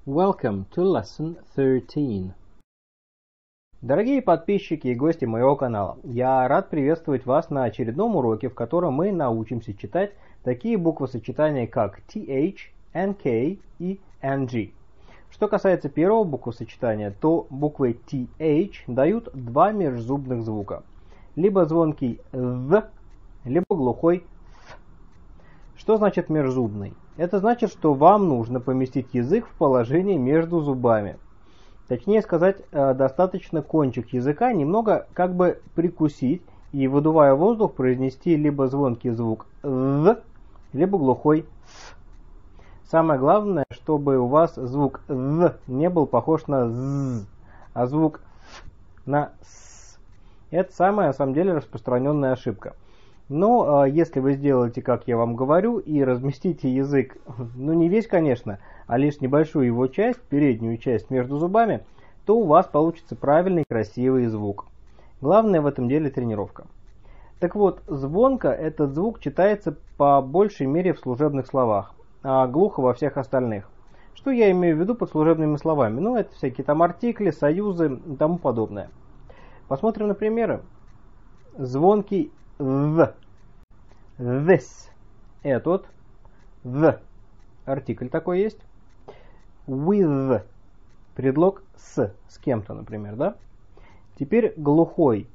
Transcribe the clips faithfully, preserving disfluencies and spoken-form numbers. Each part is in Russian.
Welcome to lesson thirteen. Дорогие подписчики и гости моего канала, я рад приветствовать вас на очередном уроке, в котором мы научимся читать такие буквосочетания, как th, nk и ng. Что касается первого буквосочетания, то буквы th дают два межзубных звука. Либо звонкий «в», либо глухой «ф». Что значит межзубный? Это значит, что вам нужно поместить язык в положение между зубами. Точнее сказать, достаточно кончик языка немного как бы прикусить и, выдувая воздух, произнести либо звонкий звук «в», либо глухой «ф». Самое главное, чтобы у вас звук «в» не был похож на «з», а звук «ф» на «с». Это самая, на самом деле, распространенная ошибка. Но э, если вы сделаете, как я вам говорю, и разместите язык, ну не весь, конечно, а лишь небольшую его часть, переднюю часть между зубами, то у вас получится правильный, красивый звук. Главное в этом деле тренировка. Так вот, звонко этот звук читается по большей мере в служебных словах, а глухо во всех остальных. Что я имею в виду под служебными словами? Ну, это всякие там артикли, союзы и тому подобное. Посмотрим на примеры. Звонкий «в». This. Этот. The. Артикль такой есть. With. Предлог с. С кем-то, например, да? Теперь глухой.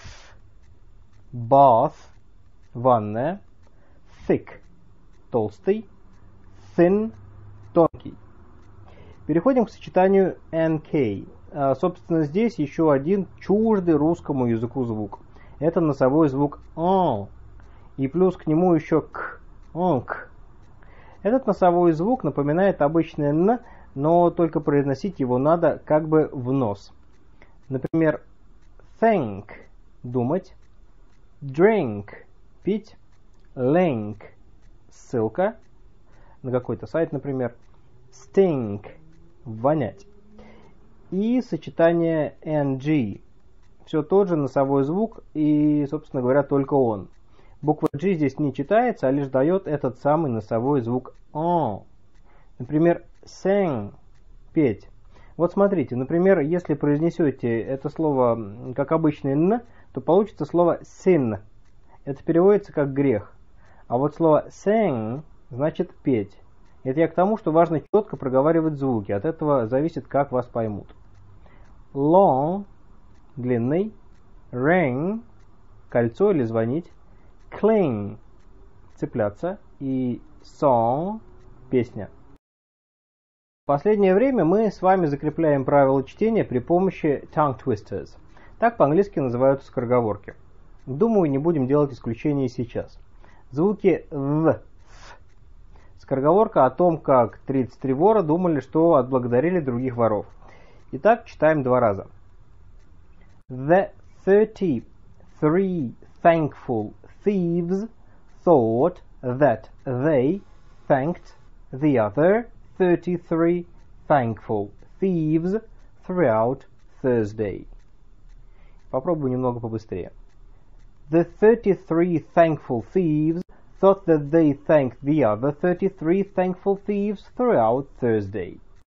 Bath. Ванная. Thick. Толстый. Thin. Тонкий. Переходим к сочетанию nk. А, собственно, здесь еще один чуждый русскому языку звук. Это носовой звук «о». И плюс к нему еще «к». «онк». Этот носовой звук напоминает обычный «н», но только произносить его надо как бы в нос. Например, think – думать, drink – пить, link – ссылка на какой-то сайт, например, stink – вонять. И сочетание ng. Все тот же носовой звук и, собственно говоря, только он. Буква G здесь не читается, а лишь дает этот самый носовой звук «о». Например, sing – петь. Вот смотрите, например, если произнесете это слово как обычный «н», то получится слово sin. Это переводится как грех. А вот слово sing значит петь. Это я к тому, что важно четко проговаривать звуки. От этого зависит, как вас поймут. Long – длинный, ring – кольцо или звонить, cling – цепляться и song – песня. В последнее время мы с вами закрепляем правила чтения при помощи tongue twisters. Так по-английски называются скороговорки. Думаю, не будем делать исключения сейчас. Звуки в, ф. Скороговорка о том, как тридцать три вора думали, что отблагодарили других воров. Итак, читаем два раза. The thirty-three thankful thieves thought that they thanked the other thirty-three thankful thieves throughout Thursday. Попробую немного побыстрее. The thirty-three thankful thieves thought that they thanked the other thirty-three thankful thieves throughout Thursday.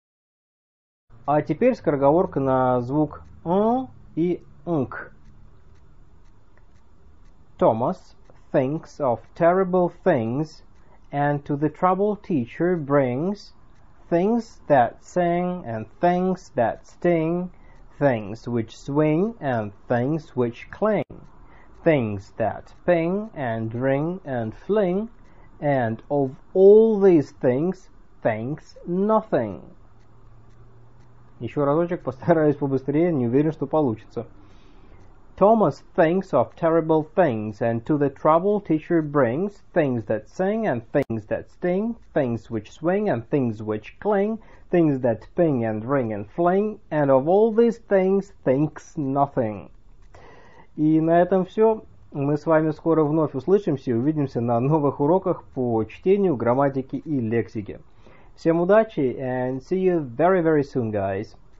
А теперь скороговорка на звук «н» и «нк». Thomas thinks of terrible things, and to the troubled teacher brings things that sing and things that sting, things which swing and things which cling, things that ping and ring and fling, and of all these things thinks nothing. Еще разочек, постараюсь побыстрее, не уверен, что получится. Thomas thinks of terrible things, and to the troubled teacher brings things that sing and things that sting, things which swing and things which cling, things that ping and ring and fling, and of all these things thinks nothing. И на этом все. Мы с вами скоро вновь услышимся и увидимся на новых уроках по чтению, грамматике и лексике. Всем удачи and see you very very soon, guys.